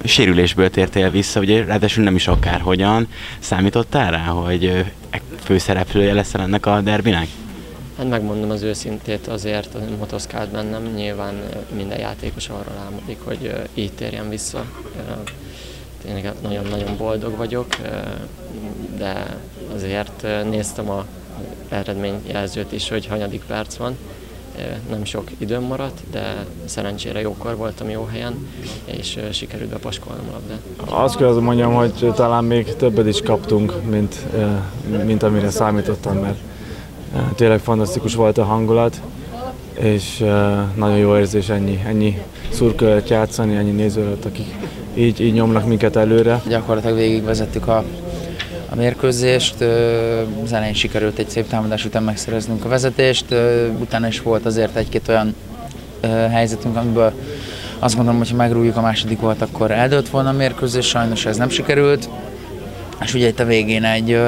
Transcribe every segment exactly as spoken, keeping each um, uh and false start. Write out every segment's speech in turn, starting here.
Sérülésből tértél vissza, ugye ráadásul nem is akárhogyan. Számítottál rá, hogy főszereplője leszel ennek a derbinek? Hát megmondom az őszintét, azért motoszkált bennem, nyilván minden játékos arra álmodik, hogy így térjen vissza. Tényleg nagyon-nagyon boldog vagyok, de azért néztem az eredményjelzőt is, hogy hanyadik perc van. Nem sok időm maradt, de szerencsére jókor voltam jó helyen, és sikerült bepaskolnom a labdát. Azt kell mondjam, hogy talán még többet is kaptunk, mint, mint amire számítottam, mert tényleg fantasztikus volt a hangulat, és nagyon jó érzés ennyi, ennyi szurkoló előtt játszani, ennyi néző előtt, akik így, így nyomnak minket előre. Gyakorlatilag végigvezettük a, a mérkőzést, az elején sikerült egy szép támadás után megszereznünk a vezetést, utána is volt azért egy-két olyan helyzetünk, amiből azt gondolom, hogy ha megrúgjuk a második volt, akkor eldőlt volna a mérkőzés, sajnos ez nem sikerült, és ugye itt a végén egy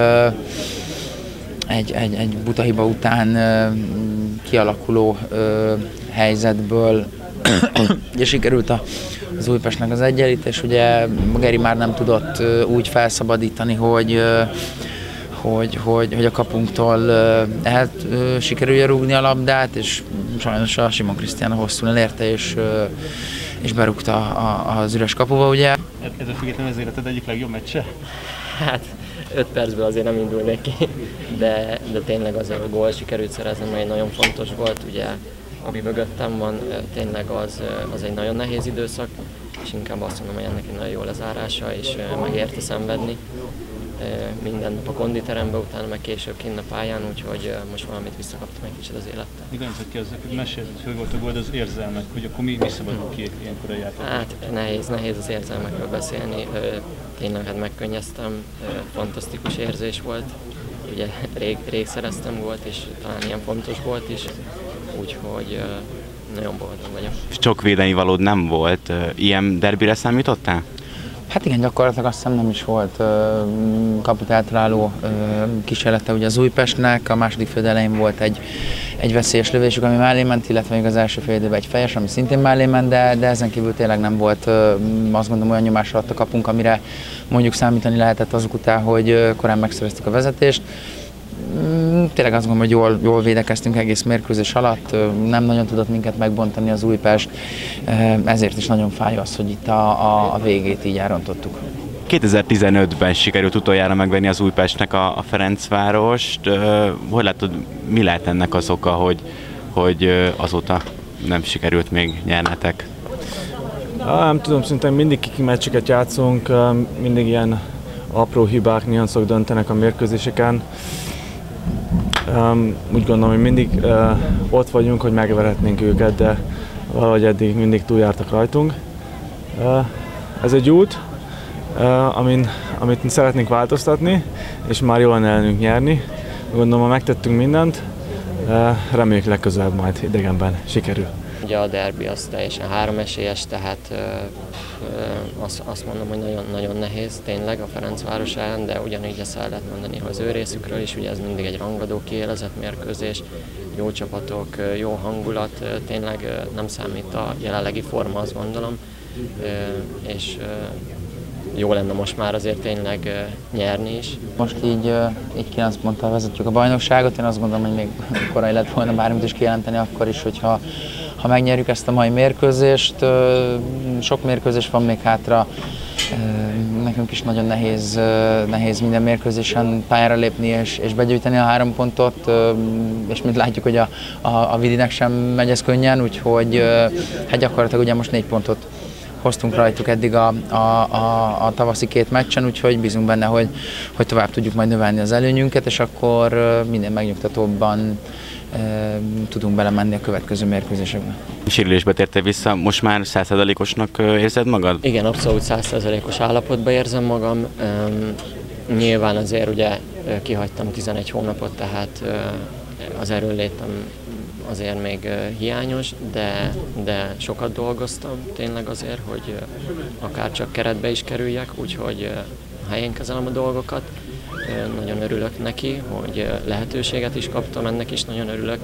Egy, egy, egy buta hiba után ö, kialakuló ö, helyzetből ugye sikerült a, az Újpestnek az egyenlítés. Ugye Geri már nem tudott ö, úgy felszabadítani, hogy, ö, hogy, hogy, hogy a kapunktól ö, el ö, sikerülje rúgni a labdát, és sajnos a Simon Krisztián hosszún elérte, és, ö, és berúgta a, az üres kapuba. Ugye. Ez a függetlenül az életed egyik legjobb meccse? Hát öt percből azért nem indulnék ki, de, de tényleg azért a gól sikerült szerezni, mert nagyon fontos volt, ugye, ami mögöttem van, tényleg az, az egy nagyon nehéz időszak, és inkább azt mondom, hogy ennek egy nagyon jó lezárása, és megérte szenvedni minden nap a konditerembe, utána meg később kint a pályán, úgyhogy most valamit visszakaptam egy kicsit az élettel. Igen, hogy hogy mesélt, hogy volt a gól, az érzelmek, hogy akkor mi, mi szabadul ki ilyenkor a játék? Hát nehéz, nehéz az érzelmekről beszélni, tényleg hát megkönnyeztem, fantasztikus érzés volt, ugye rég, rég szereztem gólt, és talán ilyen fontos volt is, úgyhogy nagyon boldog vagyok. Sok védeni valód nem volt, ilyen derbire számítottál? Hát igen, gyakorlatilag azt hiszem nem is volt kaput eltaláló kísérlete ugye az Újpestnek, a második fél elején volt egy, egy veszélyes lövésük, ami mellé ment, illetve még az első fél időben egy fejes, ami szintén mellé ment, de, de ezen kívül tényleg nem volt, azt gondolom, olyan nyomás alatt a kapunk, amire mondjuk számítani lehetett azok után, hogy korán megszereztük a vezetést. Tényleg azt gondolom, hogy jól, jól védekeztünk egész mérkőzés alatt, nem nagyon tudott minket megbontani az Újpest, ezért is nagyon fáj az, hogy itt a, a, a végét így elrontottuk. kétezer-tizenötben sikerült utoljára megvenni az Újpestnek a, a Ferencvárost. Hogy látod, mi lehet ennek az oka, hogy, hogy azóta nem sikerült még nyernetek? Nem tudom, szerintem mindig kiki meccseket játszunk, mindig ilyen apró hibák, nyanszok döntenek a mérkőzéseken. Um, úgy gondolom, hogy mindig uh, ott vagyunk, hogy megverhetnénk őket, de valahogy eddig mindig túljártak rajtunk. Uh, ez egy út, uh, amin, amit szeretnénk változtatni, és már jól ellenünk nyerni. Gondolom, ha megtettünk mindent, uh, reméljük legközelebb majd idegenben sikerül. Ugye a derbi az teljesen háromesélyes, tehát ö, ö, azt, azt mondom, hogy nagyon, nagyon nehéz tényleg a Ferencváros ellen, de ugyanígy ezt el lehet mondani az ő részükről is, ugye ez mindig egy rangadó kiélezett mérkőzés, jó csapatok, jó hangulat, tényleg nem számít a jelenlegi forma, azt gondolom, ö, és ö, jó lenne most már azért tényleg nyerni is. Most így, így kilenc ponttal vezetjük a bajnokságot, én azt gondolom, hogy még korai lett volna bármit is kijelenteni akkor is, hogyha ha megnyerjük ezt a mai mérkőzést. Sok mérkőzés van még hátra, nekünk is nagyon nehéz, nehéz minden mérkőzésen pályára lépni és, és begyűjteni a három pontot, és mint látjuk, hogy a, a, a Vidinek sem megy ez könnyen, úgyhogy hát gyakorlatilag ugye most négy pontot hoztunk rajtuk eddig a, a, a, a tavaszi két meccsen, úgyhogy bízunk benne, hogy, hogy tovább tudjuk majd növelni az előnyünket, és akkor minden megnyugtatóbban e, tudunk belemenni a következő mérkőzésekbe. Sérülésbe tértél vissza, most már száz százalékosnak érzed magad? Igen, abszolút száz százalékos állapotban érzem magam. Um, nyilván azért ugye kihagytam tizenegy hónapot, tehát uh, az erőnlétem azért még hiányos, de, de sokat dolgoztam tényleg azért, hogy akár csak keretbe is kerüljek, úgyhogy helyén kezelem a dolgokat. Nagyon örülök neki, hogy lehetőséget is kaptam, ennek is nagyon örülök,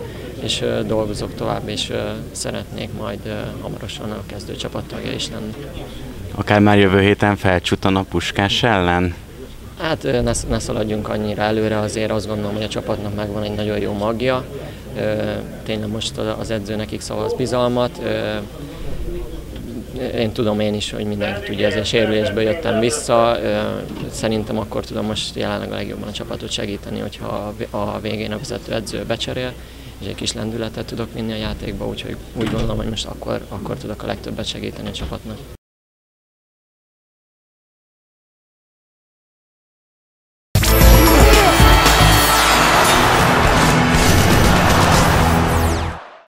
és dolgozok tovább, és szeretnék majd hamarosan a kezdőcsapat tagja is lenni. Akár már jövő héten felcsuttan a Puskás ellen? Hát ne, ne szaladjunk annyira előre, azért azt gondolom, hogy a csapatnak megvan egy nagyon jó magja. Tényleg most az edző nekik szavaz bizalmat. Én tudom én is, hogy mindenki tudja, ezért sérülésből jöttem vissza. Szerintem akkor tudom most jelenleg a legjobban a csapatot segíteni, hogyha a végén a vezető edző becserél, és egy kis lendületet tudok vinni a játékba, úgyhogy úgy gondolom, hogy most akkor, akkor tudok a legtöbbet segíteni a csapatnak.